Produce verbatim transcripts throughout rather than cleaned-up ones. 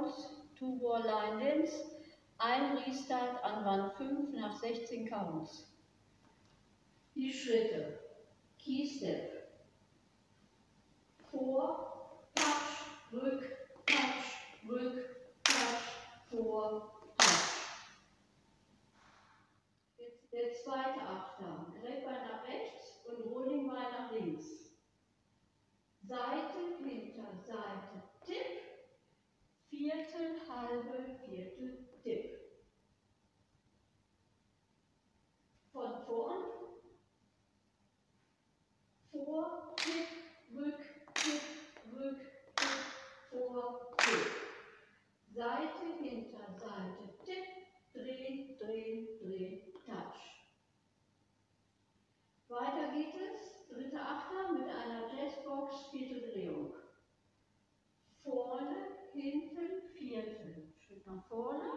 Counts, Two Wall Line Dance, ein Restart an Wand fünf nach sechzehn Counts. Die Schritte: Key Step, vor, Touch, rück, Touch, rück, Touch, vor, Touch. Jetzt der zweite Achter, Greifbein nach rechts und Rollingbein nach links. Seite, hinter, Seite, Tipp, Viertel, halbe, Viertel, Tipp. Von vorn, vor, Tipp, rück, Tipp, rück, Tipp, vor, Tipp. Seite, hinter, Seite, Tipp, drehen, drehen, drehen, Touch. Weiter geht es, dritter Achter mit einer Jazzbox, vierte Drehung. Vorne, hinten, Viertel. Schritt nach vorne,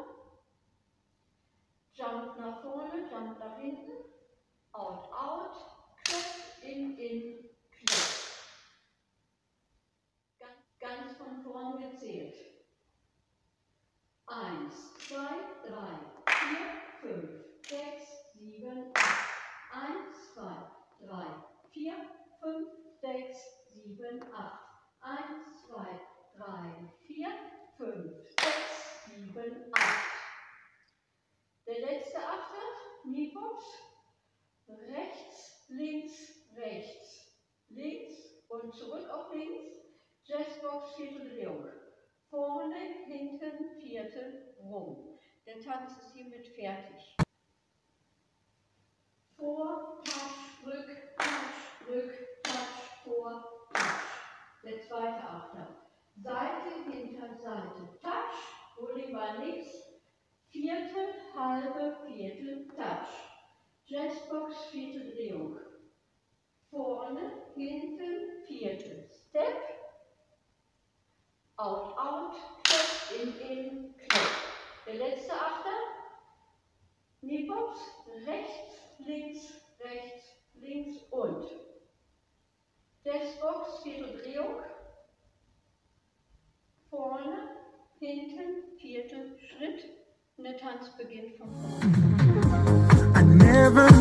Jump nach vorne, Jump nach hinten, Out, Out, Klopf, In, In, Klopf. Ganz, ganz von vorne gezählt. Eins, zwei, drei, vier, fünf, sechs, sieben, acht. Eins, zwei, drei, vier, fünf, sechs, sieben, acht. Eins, zwei, drei, vier, fünf, sechs, sieben, acht. Der letzte Achter, Kniebox, rechts, links, rechts, links und zurück auf links, Jazzbox, vierte Drehung. Vorne, hinten, Viertel, rum. Der Tanz ist hiermit fertig. Vor, Touch, rück, Touch, rück, Touch, vor, Touch. Der zweite Achter. Seite, hinter, Seite, Touch, Rollingbein links, Viertel, halbe, Viertel, Touch. Jazzbox, vierte Drehung. Vorne, hinten, Viertel, Step, Out, Out, Klopf, In, In, Klopf. Der letzte Achter, Kniebox, rechts, links, rechts, links und Jazzbox, vierte Drehung, vorne, hinten, vierter Schritt und der Tanz beginnt von vorne.